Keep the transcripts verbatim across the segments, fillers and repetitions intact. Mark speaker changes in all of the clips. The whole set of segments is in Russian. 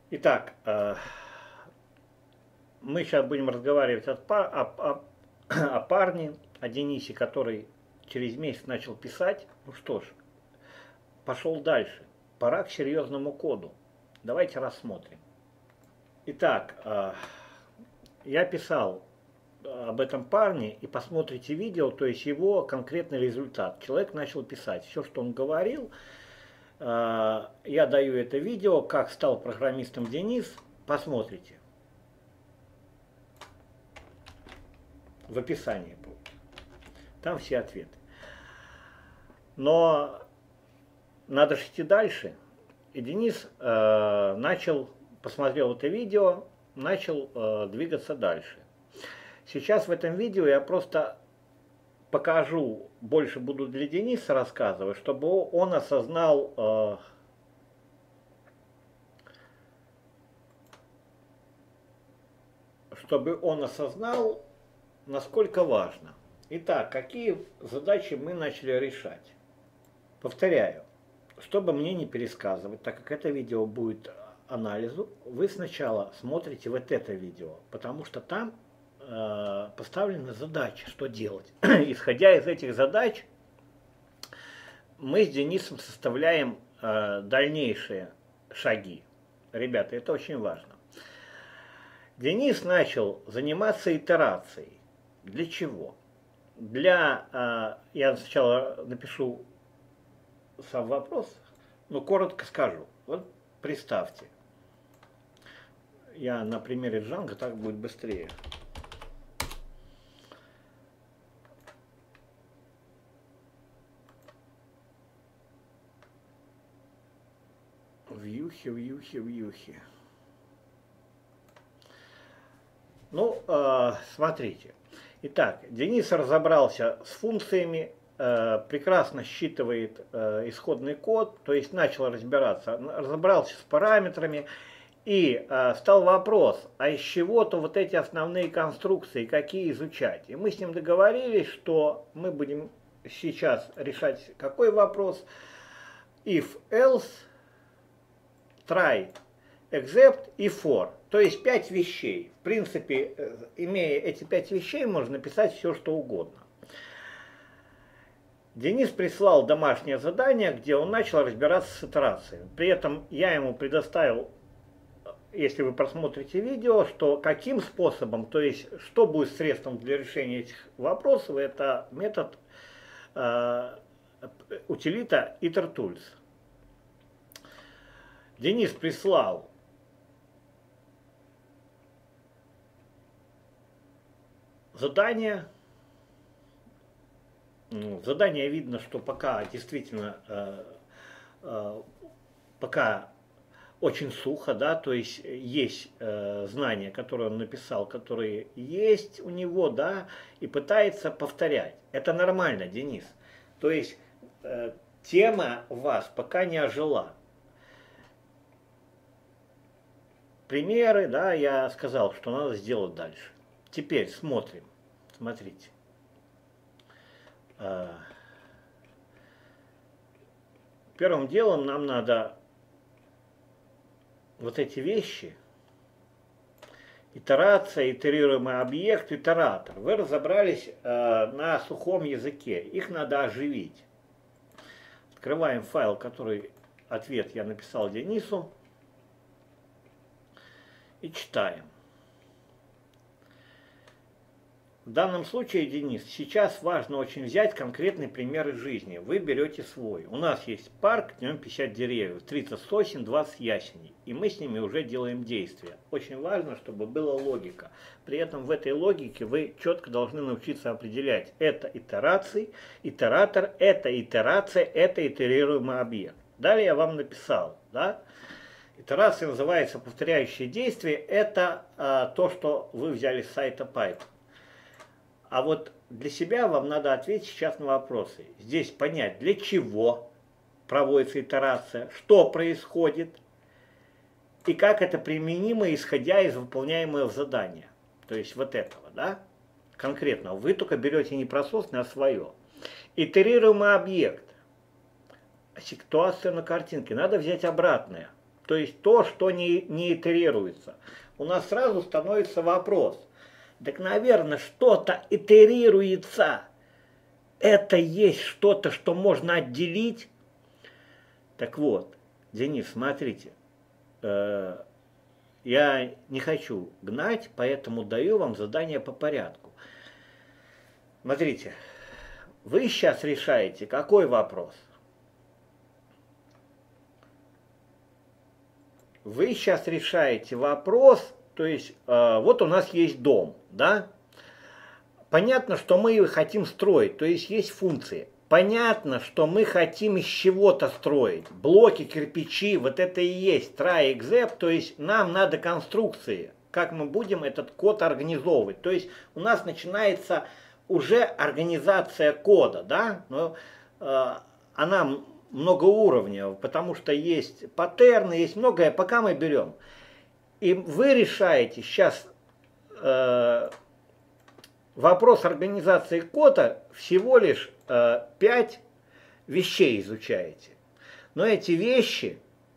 Speaker 1: Итак, э, мы сейчас будем разговаривать о, о, о, о парне, о Денисе, который через месяц начал писать. Ну что ж, пошел дальше. Пора к серьезному коду. Давайте рассмотрим. Итак, э, я писал об этом парне, и посмотрите видео, то есть его конкретный результат. Человек начал писать все, что он говорил. Я даю это видео, как стал программистом Денис. Посмотрите. В описании будет. Там все ответы. Но надо же идти дальше. И Денис э, начал, посмотрел это видео, начал э, двигаться дальше. Сейчас в этом видео я просто покажу, больше буду для Дениса рассказывать, чтобы он осознал, э, чтобы он осознал, насколько важно. Итак, какие задачи мы начали решать? Повторяю, чтобы мне не пересказывать, так как это видео будет анализу, вы сначала смотрите вот это видео, потому что там поставлены задачи, что делать. Исходя из этих задач, мы с Денисом составляем э, дальнейшие шаги. Ребята, это очень важно. Денис начал заниматься итерацией. Для чего? Для, э, я сначала напишу сам вопрос, но коротко скажу. Вот представьте, я на примере Django, так будет быстрее. Вьюхи, вьюхи, вьюхи. Ну, э, смотрите. Итак, Денис разобрался с функциями, э, прекрасно считывает э, исходный код, то есть начал разбираться, разобрался с параметрами, и э, стал вопрос, а из чего-то вот эти основные конструкции, какие изучать. И мы с ним договорились, что мы будем сейчас решать какой вопрос. If, else, try, except и for. То есть пять вещей. В принципе, имея эти пять вещей, можно написать все, что угодно. Денис прислал домашнее задание, где он начал разбираться с итерациями. При этом я ему предоставил, если вы просмотрите видео, что каким способом, то есть что будет средством для решения этих вопросов, это метод э, утилита itertools. Денис прислал задание. Ну, задание видно, что пока действительно э, э, пока очень сухо, да, то есть есть э, знания, которые он написал, которые есть у него, да, и пытается повторять. Это нормально, Денис. То есть э, тема у вас пока не ожила. Примеры, да, я сказал, что надо сделать дальше. Теперь смотрим. Смотрите. Первым делом нам надо вот эти вещи. Итерация, итерируемый объект, итератор. Вы разобрались на сухом языке. Их надо оживить. Открываем файл, который ответ я написал Денису. И читаем. В данном случае, Денис, сейчас важно очень взять конкретный пример из жизни. Вы берете свой. У нас есть парк, в нем пятьдесят деревьев, тридцать сосен, двадцать ясеней. И мы с ними уже делаем действия. Очень важно, чтобы была логика. При этом в этой логике вы четко должны научиться определять. Это итерации, итератор, это итерация, это итерируемый объект. Далее я вам написал, да? Итерация называется повторяющее действие. Это а, то, что вы взяли с сайта Python. А вот для себя вам надо ответить сейчас на вопросы. Здесь понять, для чего проводится итерация, что происходит и как это применимо, исходя из выполняемого задания. То есть вот этого, да? Конкретно. Вы только берете не прососное, а свое. Итерируемый объект. Ситуация на картинке. Надо взять обратное. то есть то, что не, не итерируется. У нас сразу становится вопрос. Так, наверное, что-то итерируется. Это есть что-то, что можно отделить? Так вот, Денис, смотрите. Э, я не хочу гнать, поэтому даю вам задание по порядку. Смотрите, вы сейчас решаете, какой вопрос? Вы сейчас решаете вопрос, то есть э, вот у нас есть дом, да? Понятно, что мы его хотим строить, то есть есть функции. Понятно, что мы хотим из чего-то строить. Блоки, кирпичи, вот это и есть try-exec, то есть нам надо конструкции, как мы будем этот код организовывать. То есть у нас начинается уже организация кода, да? Но, э, она многоуровневая, потому что есть паттерны, есть многое, пока мы берем. И вы решаете сейчас э, вопрос организации кода, всего лишь э, пять вещей изучаете. Но эти вещи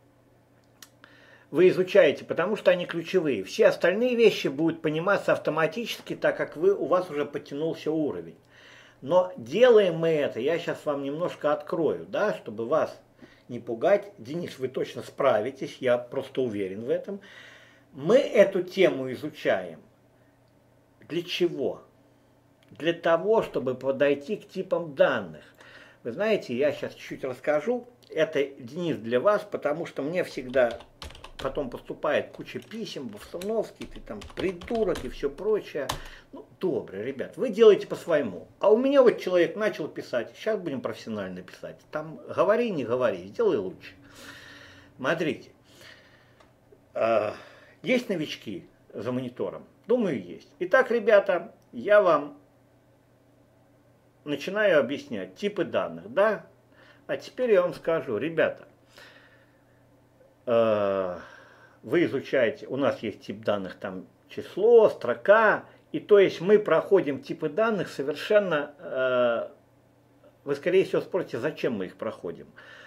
Speaker 1: вы изучаете, потому что они ключевые. Все остальные вещи будут пониматься автоматически, так как вы, у вас уже подтянулся уровень. Но делаем мы это, я сейчас вам немножко открою, да, чтобы вас не пугать. Денис, вы точно справитесь, я просто уверен в этом. Мы эту тему изучаем. Для чего? Для того, чтобы подойти к типам данных. Вы знаете, я сейчас чуть-чуть расскажу. Это, Денис, для вас, потому что мне всегда потом поступает куча писем, Бовсуновский, ты там придурок и все прочее. Ну, добре, ребят, вы делаете по-своему. А у меня вот человек начал писать, сейчас будем профессионально писать. Там говори, не говори, сделай лучше. Смотрите, есть новички за монитором? Думаю, есть. Итак, ребята, я вам начинаю объяснять типы данных, да? А теперь я вам скажу, ребята, вы изучаете, у нас есть тип данных, там число, строка, и то есть мы проходим типы данных совершенно, э, вы скорее всего спросите, зачем мы их проходим.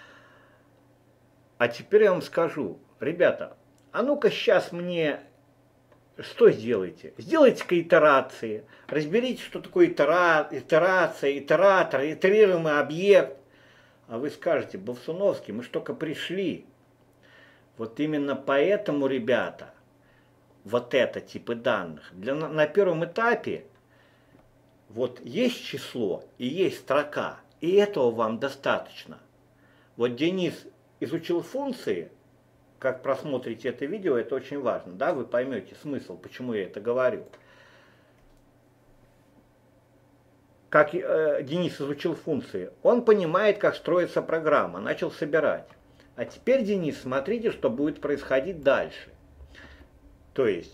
Speaker 1: А теперь я вам скажу, ребята, а ну-ка сейчас мне, что сделайте? Сделайте-ка итерации, разберите, что такое itera, итерация, итератор, итерируемый объект. А вы скажете, Бовсуновский, мы ж только пришли. Вот именно поэтому, ребята, вот это типы данных. Для, на первом этапе вот есть число и есть строка, и этого вам достаточно. Вот Денис изучил функции, как просмотрите это видео, это очень важно, да, вы поймете смысл, почему я это говорю. Как э, Денис изучил функции, он понимает, как строится программа, начал собирать. А теперь, Денис, смотрите, что будет происходить дальше. То есть,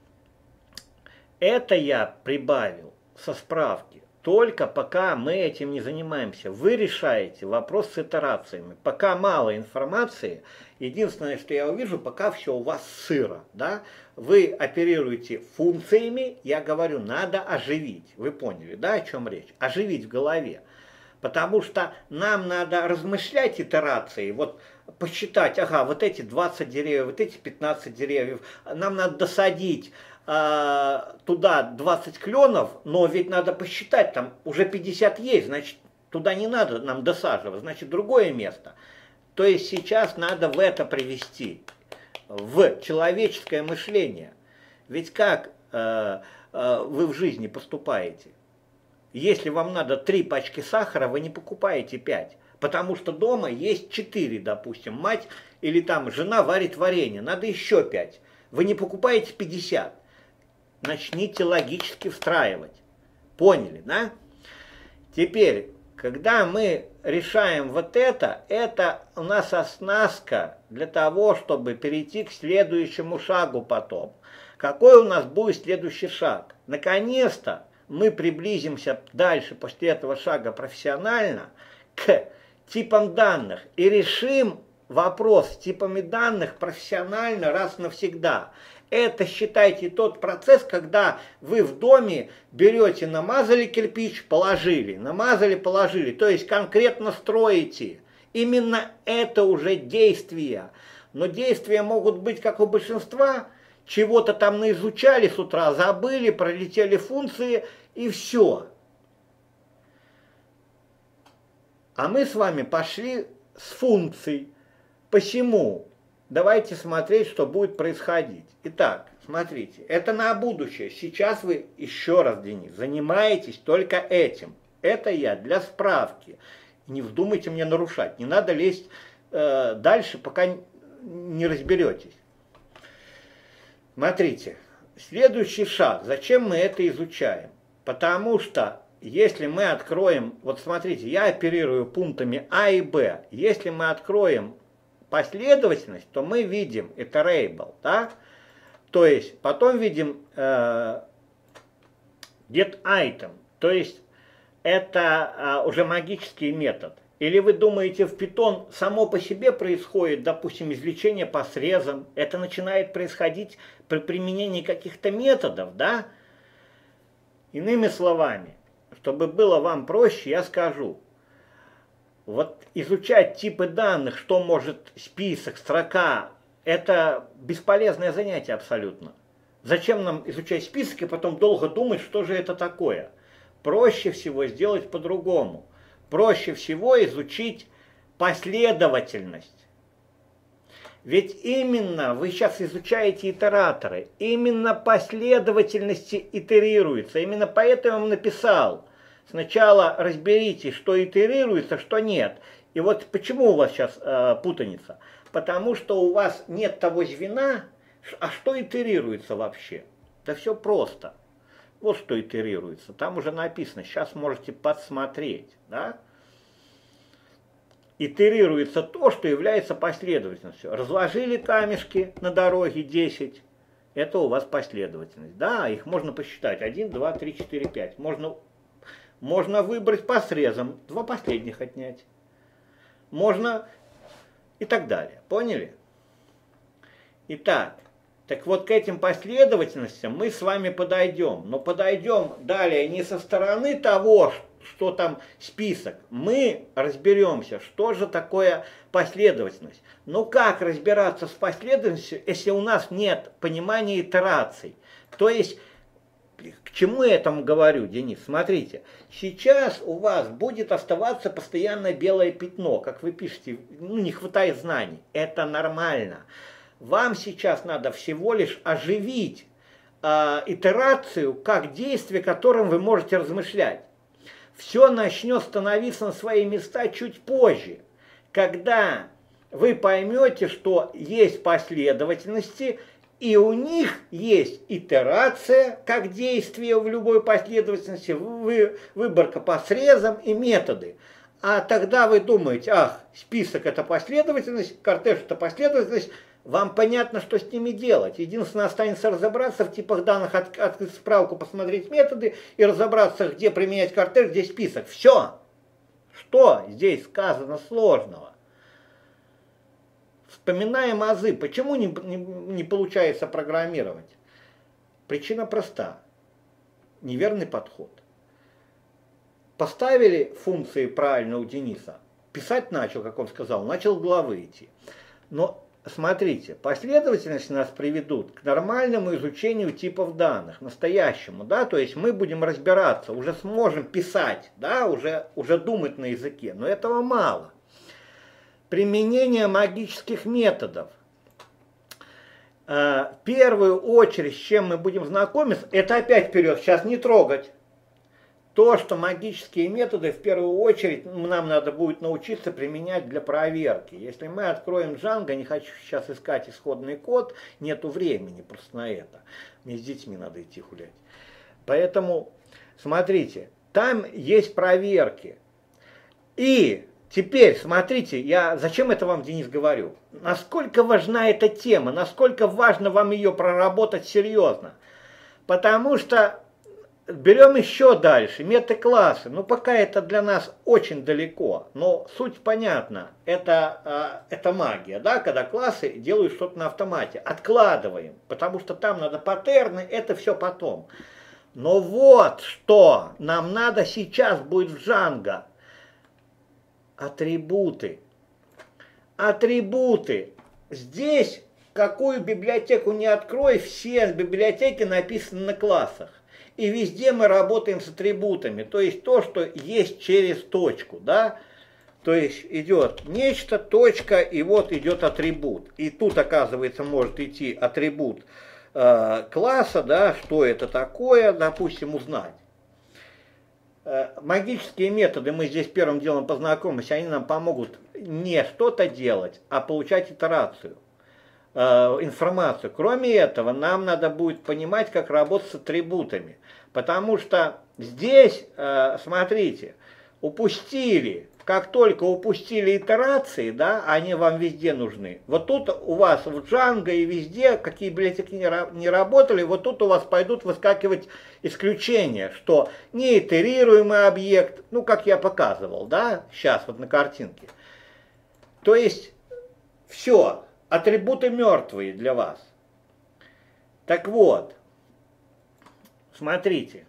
Speaker 1: это я прибавил со справки, только пока мы этим не занимаемся. Вы решаете вопрос с итерациями. Пока мало информации, единственное, что я увижу, пока все у вас сыро. Да? Вы оперируете функциями, я говорю, надо оживить. Вы поняли, да, о чем речь? Оживить в голове. Потому что нам надо размышлять итерации, вот посчитать, ага, вот эти двадцать деревьев, вот эти пятнадцать деревьев, нам надо досадить э, туда двадцать кленов, но ведь надо посчитать, там уже пятьдесят есть, значит, туда не надо нам досаживать, значит, другое место. То есть сейчас надо в это привести, в человеческое мышление. Ведь как э, э, вы в жизни поступаете? Если вам надо три пачки сахара, вы не покупаете пять. Потому что дома есть четыре, допустим, мать или там жена варит варенье, надо еще пять. Вы не покупаете пятьдесят. Начните логически встраивать. Поняли, да? Теперь, когда мы решаем вот это, это у нас оснастка для того, чтобы перейти к следующему шагу потом. Какой у нас будет следующий шаг? Наконец-то мы приблизимся дальше после этого шага профессионально к типам данных и решим вопрос с типами данных профессионально раз навсегда. Это, считайте, тот процесс, когда вы в доме берете, намазали кирпич, положили, намазали, положили, то есть конкретно строите. Именно это уже действие. Но действия могут быть, как у большинства, чего-то там наизучали с утра, забыли, пролетели функции и все. А мы с вами пошли с функций. Посему давайте смотреть, что будет происходить. Итак, смотрите, это на будущее. Сейчас вы, еще раз, Денис, занимаетесь только этим. Это я для справки. Не вздумайте мне нарушать. Не надо лезть э, дальше, пока не разберетесь. Смотрите, следующий шаг. Зачем мы это изучаем? Потому что если мы откроем, вот смотрите, я оперирую пунктами А и Б. Если мы откроем последовательность, то мы видим iterable, да? То есть потом видим э, getItem, то есть это э, уже магический метод. Или вы думаете, в Python само по себе происходит, допустим, извлечение по срезам, это начинает происходить при применении каких-то методов, да? Иными словами, чтобы было вам проще, я скажу, вот изучать типы данных, что может список, строка, это бесполезное занятие абсолютно. Зачем нам изучать список и потом долго думать, что же это такое? Проще всего сделать по-другому. Проще всего изучить последовательность. Ведь именно вы сейчас изучаете итераторы, именно последовательности итерируются. Именно поэтому я вам написал. Сначала разберитесь, что итерируется, что нет. И вот почему у вас сейчас э, путаница? Потому что у вас нет того звена, а что итерируется вообще? Да все просто. Вот что итерируется. Там уже написано, сейчас можете подсмотреть. Да? Итерируется то, что является последовательностью. Разложили камешки на дороге десять. Это у вас последовательность. Да, их можно посчитать. один, два, три, четыре, пять. Можно, можно выбрать по срезам. Два последних отнять. Можно и так далее. Поняли? Итак, так вот к этим последовательностям мы с вами подойдем. Но подойдем далее не со стороны того, что там список. Мы разберемся, что же такое последовательность. Ну как разбираться с последовательностью, если у нас нет понимания итераций? То есть, к чему я этому говорю, Денис? Смотрите, сейчас у вас будет оставаться постоянно белое пятно, как вы пишете, ну не хватает знаний. Это нормально. Вам сейчас надо всего лишь оживить э, итерацию как действие, которым вы можете размышлять. Все начнет становиться на свои места чуть позже, когда вы поймете, что есть последовательности, и у них есть итерация, как действие в любой последовательности, вы, выборка по срезам и методы. А тогда вы думаете, ах, список это последовательность, кортеж это последовательность, вам понятно, что с ними делать. Единственное, останется разобраться в типах данных, от, открыть справку, посмотреть методы и разобраться, где применять кортеж, где список. Все. Что здесь сказано сложного? Вспоминаем азы. Почему не, не, не получается программировать? Причина проста. Неверный подход. Поставили функции правильно у Дениса. Писать начал, как он сказал, начал главы идти. Но смотрите, последовательность нас приведут к нормальному изучению типов данных, настоящему, да, то есть мы будем разбираться, уже сможем писать, да, уже, уже думать на языке, но этого мало. Применение магических методов. В первую очередь, с чем мы будем знакомиться, это опять вперед, сейчас не трогать. То, что магические методы, в первую очередь, нам надо будет научиться применять для проверки. Если мы откроем Django, не хочу сейчас искать исходный код, нету времени просто на это. Мне с детьми надо идти гулять. Поэтому, смотрите, там есть проверки. И теперь, смотрите, я зачем это вам, Денис, говорю? Насколько важна эта тема, насколько важно вам ее проработать серьезно. Потому что берем еще дальше, метаклассы. Ну, пока это для нас очень далеко, но суть понятна. Это, это магия, да, когда классы делают что-то на автомате. Откладываем, потому что там надо паттерны, это все потом. Но вот что нам надо сейчас будет в Django. Атрибуты. Атрибуты. здесь какую библиотеку не открой, все библиотеки написаны на классах. И везде мы работаем с атрибутами, то есть то, что есть через точку, да. То есть идет нечто, точка, и вот идет атрибут. И тут, оказывается, может идти атрибут э, класса, да, что это такое, допустим, узнать. Э, магические методы, мы здесь первым делом познакомимся, они нам помогут не что-то делать, а получать итерацию, э, информацию. Кроме этого, нам надо будет понимать, как работать с атрибутами. Потому что здесь, э, смотрите, упустили. Как только упустили итерации, да, они вам везде нужны. Вот тут у вас в Django и везде, какие библиотеки не, не работали, вот тут у вас пойдут выскакивать исключения, что неитерируемый объект, ну, как я показывал, да, сейчас вот на картинке. То есть, все, атрибуты мертвые для вас. Так вот, смотрите.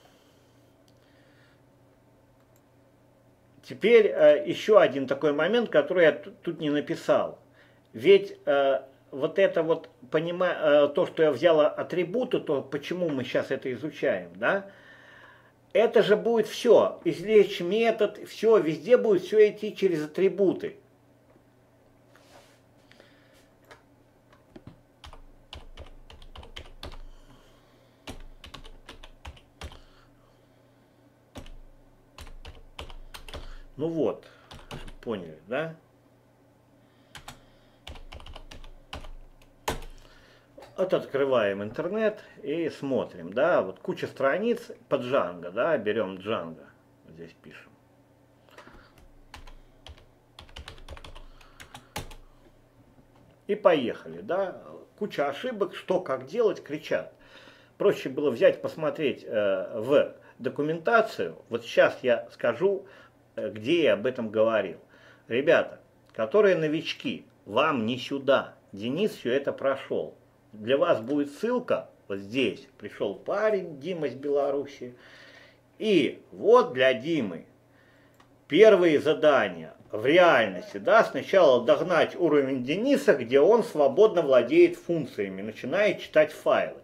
Speaker 1: Теперь э, еще один такой момент, который я тут не написал. Ведь э, вот это вот, понима, э, то, что я взял атрибуты, то почему мы сейчас это изучаем, да? Это же будет все, извлечь метод, все, везде будет все идти через атрибуты. Ну вот, поняли, да? Вот открываем интернет и смотрим, да, вот куча страниц по Django, да, берем Django, здесь пишем. И поехали, да, куча ошибок, что, как делать, кричат. Проще было взять, посмотреть э, в документацию, вот сейчас я скажу, где я об этом говорил. Ребята, которые новички, вам не сюда. Денис все это прошел. Для вас будет ссылка вот здесь. Пришел парень, Дима из Беларуси. И вот для Димы первые задания в реальности. Да, сначала догнать уровень Дениса, где он свободно владеет функциями, начинает читать файлы.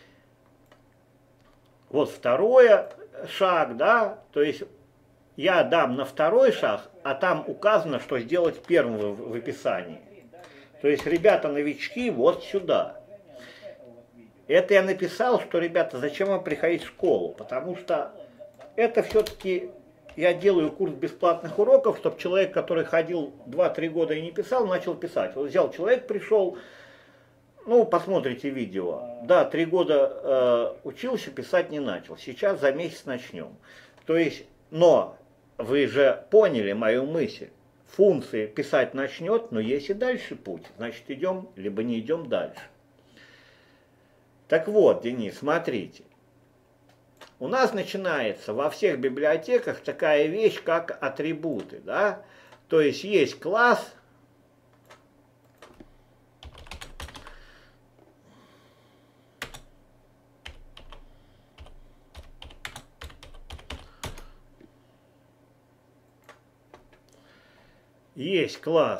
Speaker 1: Вот второй шаг, да, то есть я дам на второй шаг, а там указано, что сделать первым в, в описании. То есть, ребята, новички, вот сюда. Это я написал, что, ребята, зачем вам приходить в школу? Потому что это все-таки я делаю курс бесплатных уроков, чтобы человек, который ходил два-три года и не писал, начал писать. Вот взял человек, пришел, ну, посмотрите видео. Да, три года э, учился, писать не начал. Сейчас за месяц начнем. То есть, но... Вы же поняли мою мысль. Функции писать начнет, но есть и дальше путь. Значит, идем, либо не идем дальше. Так вот, Денис, смотрите. У нас начинается во всех библиотеках такая вещь, как атрибуты. Да? То есть есть класс. Есть класс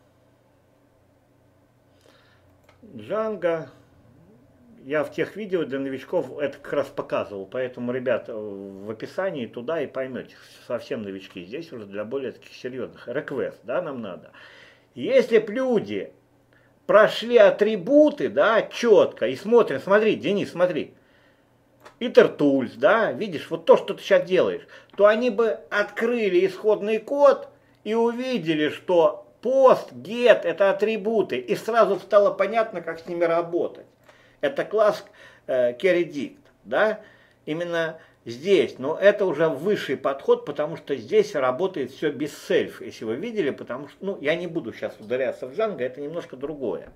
Speaker 1: Django. Я в тех видео для новичков это как раз показывал. Поэтому, ребят, в описании туда и поймете. Совсем новички. Здесь уже для более таких серьезных. Request, да, нам надо. Если б люди прошли атрибуты, да, четко, и смотрим, смотри, Денис, смотри. IterTools, да, видишь, вот то, что ты сейчас делаешь, то они бы открыли исходный код и увидели, что post, get это атрибуты, и сразу стало понятно, как с ними работать. Это класс э, carryDict, да, именно здесь, но это уже высший подход, потому что здесь работает все без self, если вы видели, потому что, ну, я не буду сейчас ударяться в Django, это немножко другое.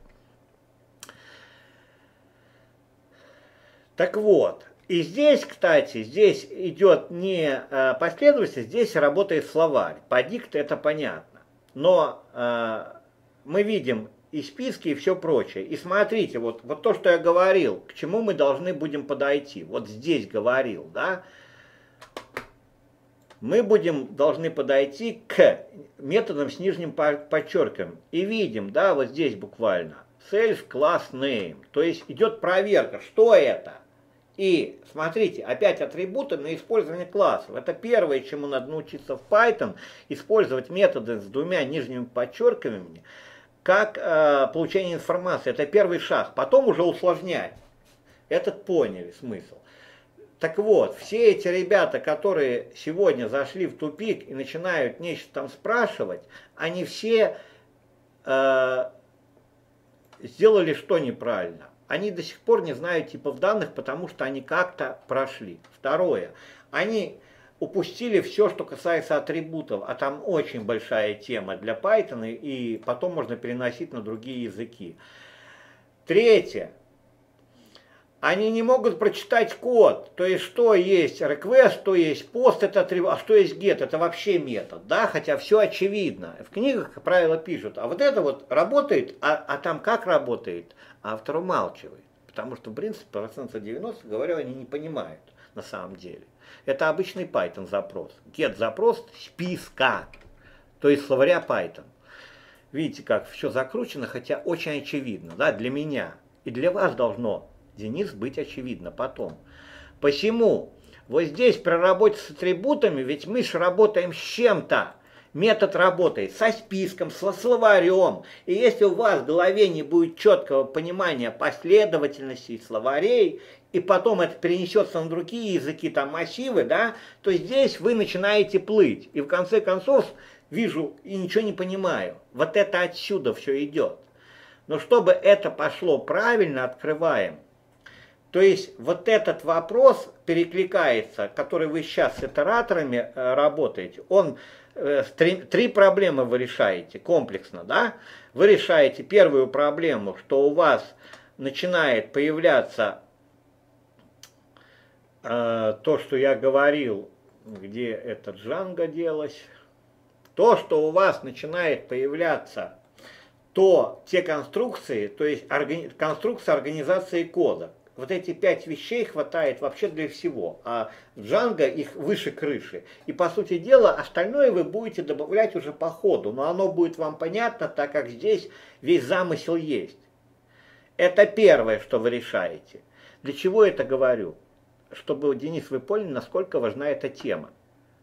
Speaker 1: Так вот, и здесь, кстати, здесь идет не э, последовательность, здесь работает словарь. По дикт это понятно. Но э, мы видим и списки, и все прочее. И смотрите, вот, вот то, что я говорил, к чему мы должны будем подойти. Вот здесь говорил, да. мы будем, должны подойти к методам с нижним подчеркиванием. И видим, да, вот здесь буквально, self class name, то есть идет проверка, что это. И смотрите, опять атрибуты на использование классов. Это первое, чему надо научиться в Python, использовать методы с двумя нижними подчеркиваниями, как э, получение информации. Это первый шаг. Потом уже усложнять. Этот поняли смысл. Так вот, все эти ребята, которые сегодня зашли в тупик и начинают нечто там спрашивать, они все э, сделали что неправильно. Они до сих пор не знают типов данных, потому что они как-то прошли. Второе. Они упустили все, что касается атрибутов, а там очень большая тема для Python, и потом можно переносить на другие языки. Третье. Они не могут прочитать код, то есть что есть request, что есть post, это атрибут, а что есть get, это вообще метод, да, хотя все очевидно. В книгах, как правило, пишут, а вот это вот работает, а, а там как работает, автор умалчивает, потому что, в принципе, процентов девяносто, говорю, они не понимают на самом деле. Это обычный Python запрос, get запрос списка, то есть словаря Python. Видите, как все закручено, хотя очень очевидно, да, для меня и для вас должно, Денис, быть очевидно потом. Посему, вот здесь при работе с атрибутами, ведь мы же работаем с чем-то. Метод работает со списком, со словарем. И если у вас в голове не будет четкого понимания последовательностей словарей, и потом это перенесется на другие языки, там массивы, да, то здесь вы начинаете плыть. И в конце концов, вижу и ничего не понимаю. Вот это отсюда все идет. Но чтобы это пошло правильно, открываем. То есть вот этот вопрос перекликается, который вы сейчас с итераторами э, работаете, он э, три, три проблемы вы решаете комплексно, да? Вы решаете первую проблему, что у вас начинает появляться э, то, что я говорил, где это Django делось, то, что у вас начинает появляться то те конструкции, то есть органи, конструкция организации кода. Вот эти пять вещей хватает вообще для всего, а в Django их выше крыши. И по сути дела остальное вы будете добавлять уже по ходу, но оно будет вам понятно, так как здесь весь замысел есть. Это первое, что вы решаете. Для чего это говорю? Чтобы, Денис, вы поняли, насколько важна эта тема.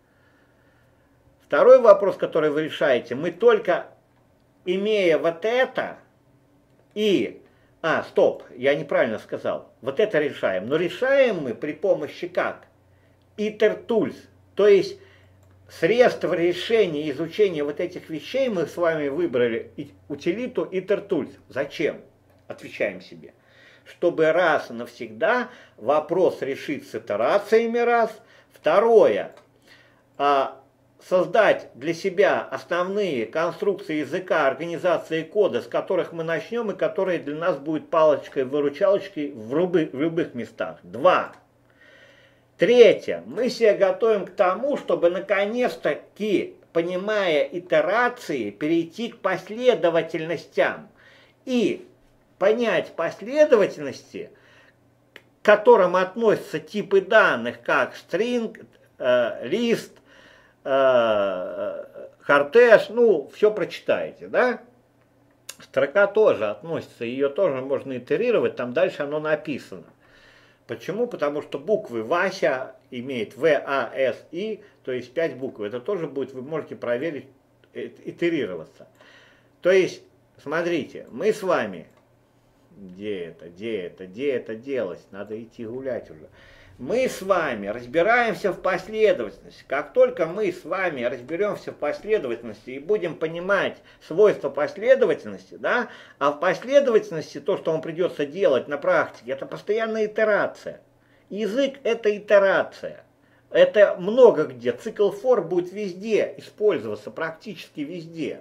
Speaker 1: Второй вопрос, который вы решаете, мы только имея вот это и... А, стоп, я неправильно сказал. Вот это решаем. Но решаем мы при помощи как? iter-tools. То есть средства решения, изучения вот этих вещей мы с вами выбрали утилиту iter-tools. Зачем? Отвечаем себе. Чтобы раз и навсегда вопрос решить с итерациями раз. Второе. А, создать для себя основные конструкции языка, организации кода, с которых мы начнем и которые для нас будут палочкой-выручалочкой в, любых, в любых местах. Два. Третье. Мы себя готовим к тому, чтобы наконец-таки, понимая итерации, перейти к последовательностям и понять последовательности, к которым относятся типы данных, как string, э, list, Хартеш, ну, все прочитаете, да? Строка тоже относится, ее тоже можно итерировать, там дальше оно написано. Почему? Потому что буквы Вася имеет В, А, С, И, то есть пять букв. Это тоже будет, вы можете проверить, итерироваться. То есть, смотрите, мы с вами, где это, где это, где это делать, надо идти гулять уже. Мы с вами разбираемся в последовательности. Как только мы с вами разберемся в последовательности и будем понимать свойства последовательности, да, а в последовательности то, что вам придется делать на практике, это постоянная итерация. Язык – это итерация. Это много где. Цикл for будет везде использоваться, практически везде.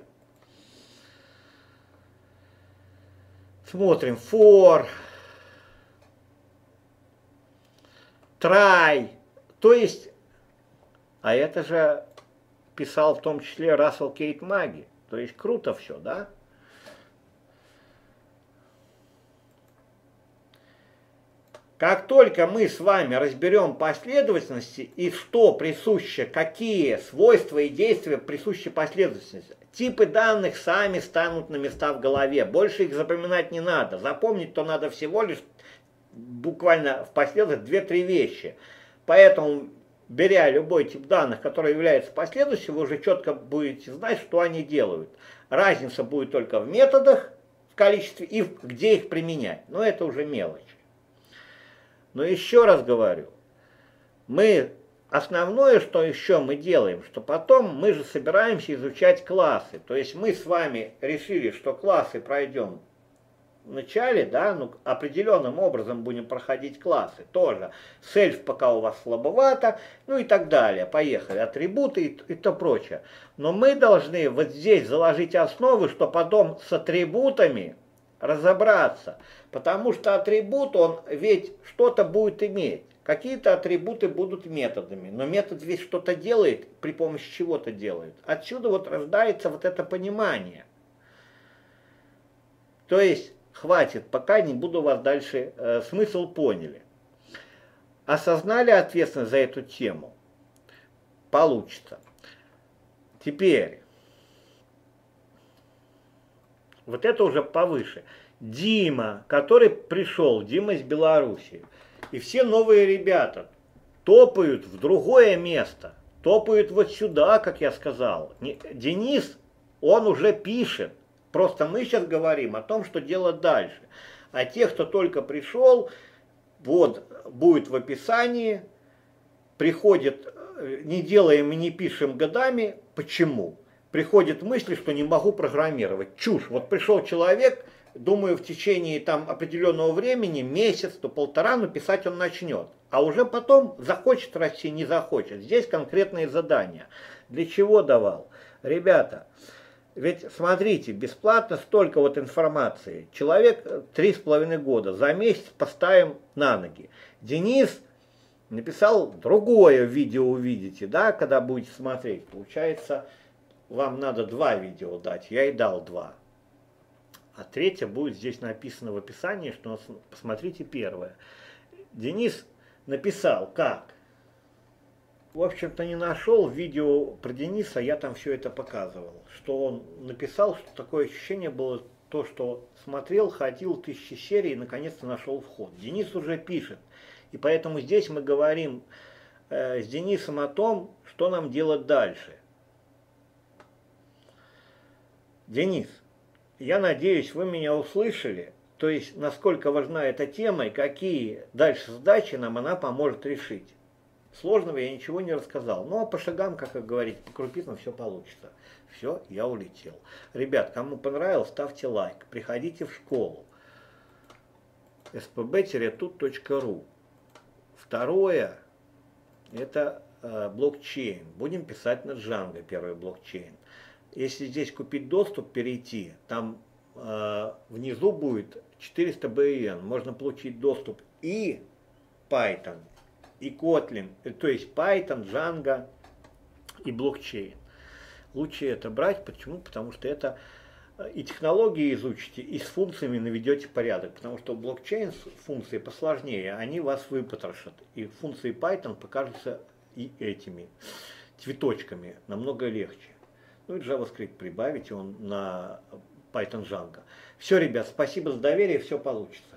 Speaker 1: Смотрим. For. Try, то есть, а это же писал в том числе Рассел Кейт Маги, то есть круто все, да? Как только мы с вами разберем последовательности и что присуще, какие свойства и действия присущи последовательности, типы данных сами станут на места в голове. Больше их запоминать не надо. Запомнить то надо всего лишь буквально в последовательности две-три вещи. Поэтому, беря любой тип данных, который является последовательностью, вы уже четко будете знать, что они делают. Разница будет только в методах, в количестве и в, где их применять. Но это уже мелочь. Но еще раз говорю, мы, основное, что еще мы делаем, что потом мы же собираемся изучать классы. То есть мы с вами решили, что классы пройдем в начале, да, ну, определенным образом будем проходить классы. Тоже сельф пока у вас слабовато, ну и так далее. Поехали, атрибуты и, и то прочее. Но мы должны вот здесь заложить основы, что потом с атрибутами разобраться, потому что атрибут, он ведь что-то будет иметь. Какие-то атрибуты будут методами, но метод ведь что-то делает, при помощи чего-то делает. Отсюда вот рождается вот это понимание. То есть, хватит, пока не буду вас дальше, э, смысл поняли. Осознали ответственность за эту тему? Получится. Теперь, вот это уже повыше. Дима, который пришел, Дима из Беларуси. И все новые ребята топают в другое место. Топают вот сюда, как я сказал. Денис, он уже пишет. Просто мы сейчас говорим о том, что делать дальше. А те, кто только пришел, вот будет в описании. Приходит, не делаем и не пишем годами. Почему? Приходит мысль, что не могу программировать. Чушь. Вот пришел человек, думаю, в течение там определенного времени, месяц, то полтора, но писать он начнет. А уже потом захочет расти, не захочет. Здесь конкретные задания. Для чего давал? Ребята, ведь смотрите, бесплатно столько вот информации. Человек три с половиной года. За месяц поставим на ноги. Денис написал другое видео, увидите, да, когда будете смотреть. Получается, вам надо два видео дать, я и дал два. А третье будет здесь написано в описании, что посмотрите первое. Денис написал, как. В общем-то, не нашел видео про Дениса, я там все это показывал. Что он написал, что такое ощущение было, то, что смотрел, ходил тысячи серий и наконец-то нашел вход. Денис уже пишет. И поэтому здесь мы говорим э, с Денисом о том, что нам делать дальше. Денис, я надеюсь, вы меня услышали, то есть насколько важна эта тема и какие дальше задачи нам она поможет решить. Сложного я ничего не рассказал, но по шагам, как говорить, по крупицам все получится. Все, я улетел. Ребят, кому понравилось, ставьте лайк, приходите в школу эс пэ бэ тут точка ру. Второе, это э, блокчейн. Будем писать на Django первый блокчейн. Если здесь купить доступ, перейти, там э, внизу будет четыреста бэ эн. Можно получить доступ и Python, и Kotlin, то есть Python, Django и блокчейн. Лучше это брать. Почему? Потому что это и технологии изучите, и с функциями наведете порядок. Потому что блокчейн функции посложнее, они вас выпотрошат. И функции Python покажутся и этими цветочками намного легче. Ну и JavaScript прибавите, он на Python Django. Все, ребят, спасибо за доверие, все получится.